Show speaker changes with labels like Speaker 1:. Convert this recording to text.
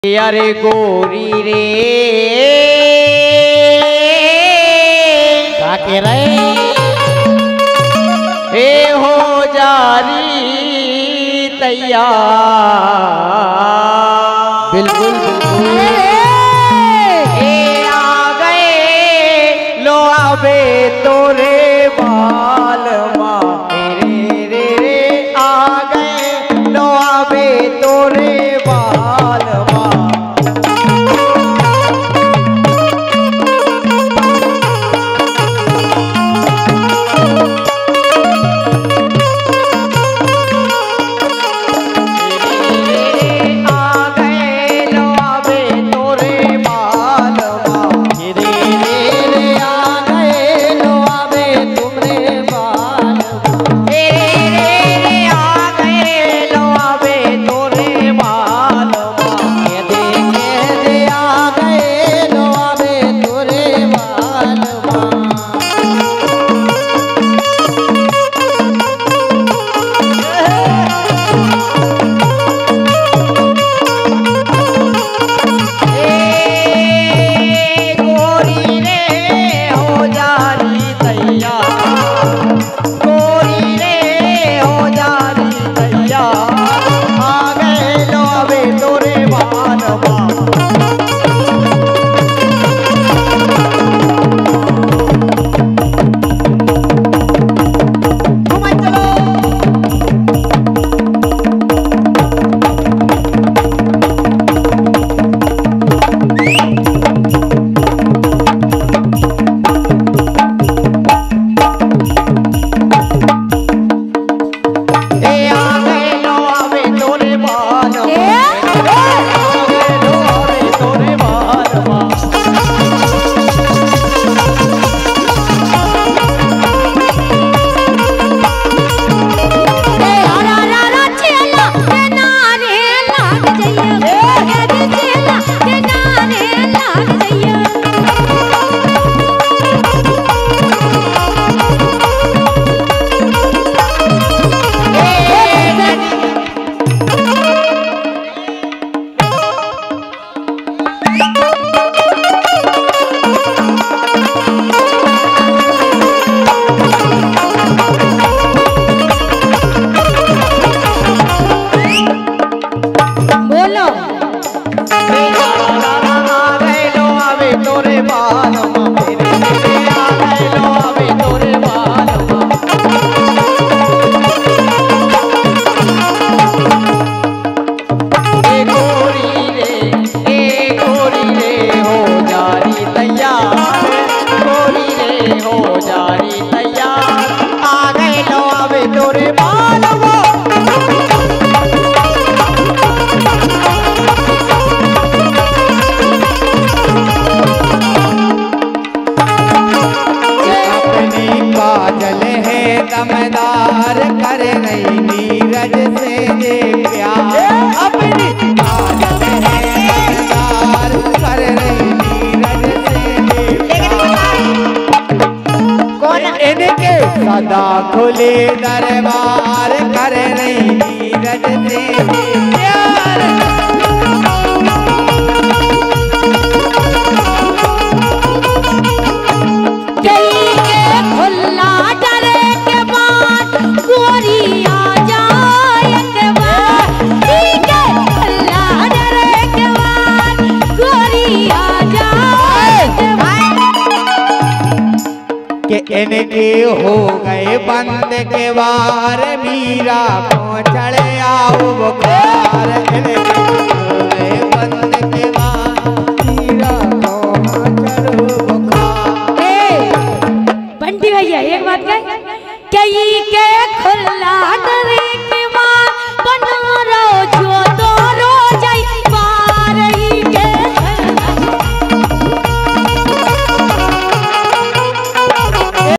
Speaker 1: अरे गोरी रे क्या कह रहे हे हो जारी तैयार। बिल्कुल बिल्कुल हे आ गए लो आबे तोरे बाल माँ रे रे रे आ गए लो आबे तोरे बाल माँ।
Speaker 2: दमदार कर रही नीरज से ये प्यार अपनी काजल है दमदार कर रही नीरज से ये कौन इनके सदा खुले दरबार कर रही नीरज से ये प्यार। के इनके हो गए बंद के बार मीरा को चढ़े आओ बुखार इनके हो गए बंद